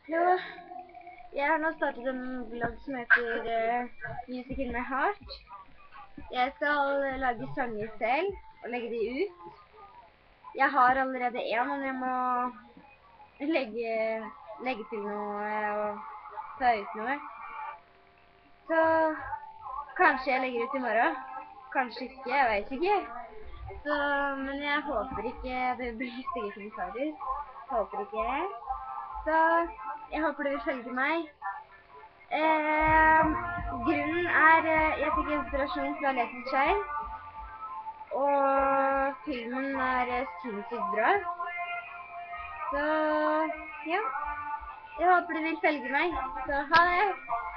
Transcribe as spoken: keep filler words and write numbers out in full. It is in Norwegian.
Jo, jeg har nå startet en blogg som heter uh, Music in my Heart. Jeg skal lage sanger selv og legge de ut. Jeg har allerede en, men jeg må legge, legge til noe og ta ut noe. Så kanskje jeg legger ut i morgen. Kanskje ikke, jeg vet ikke. Så, men jeg håper ikke det blir stygge kommentarer. Håper ikke. Så jeg håper du vil følge meg. Eh, grunnen er eh, jeg fikk inspirasjon fra Lesen Skjær. Og filmen er eh, sinnssykt bra. Så ja, jeg håper du vil følge meg. Så ha det!